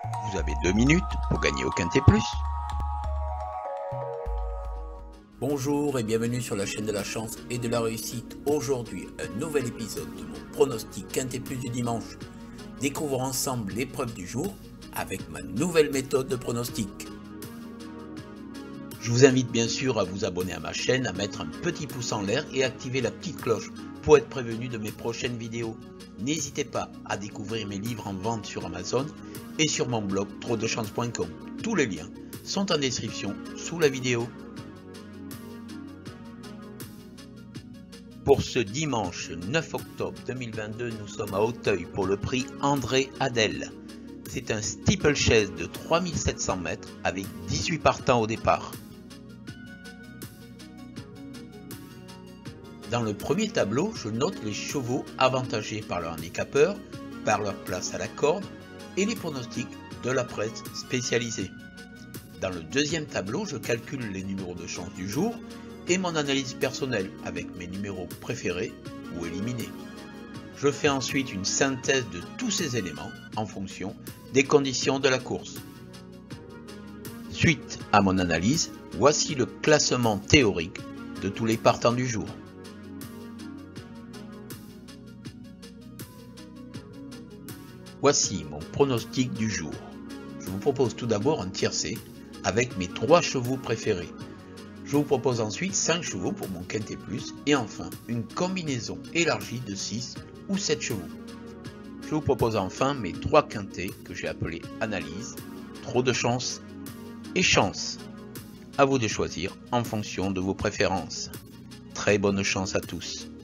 Vous avez 2 minutes pour gagner au Quintet Plus. Bonjour et bienvenue sur la chaîne de la chance et de la réussite. Aujourd'hui, un nouvel épisode de mon pronostic Quintet Plus du dimanche. Découvrons ensemble l'épreuve du jour avec ma nouvelle méthode de pronostic. Je vous invite bien sûr à vous abonner à ma chaîne, à mettre un petit pouce en l'air et activer la petite cloche pour être prévenu de mes prochaines vidéos. N'hésitez pas à découvrir mes livres en vente sur Amazon et sur mon blog trodechance.com. Tous les liens sont en description sous la vidéo. Pour ce dimanche 9 octobre 2022, nous sommes à Auteuil pour le prix André Adel. C'est un steeplechase de 3700 mètres avec 18 partants au départ. Dans le premier tableau, je note les chevaux avantagés par leur handicapeur, par leur place à la corde et les pronostics de la presse spécialisée. Dans le deuxième tableau, je calcule les numéros de chance du jour et mon analyse personnelle avec mes numéros préférés ou éliminés. Je fais ensuite une synthèse de tous ces éléments en fonction des conditions de la course. Suite à mon analyse, voici le classement théorique de tous les partants du jour. Voici mon pronostic du jour. Je vous propose tout d'abord un tiercé avec mes 3 chevaux préférés. Je vous propose ensuite 5 chevaux pour mon Quintet Plus et enfin une combinaison élargie de 6 ou 7 chevaux. Je vous propose enfin mes 3 quintets que j'ai appelés analyse, trop de chance et chance. À vous de choisir en fonction de vos préférences. Très bonne chance à tous.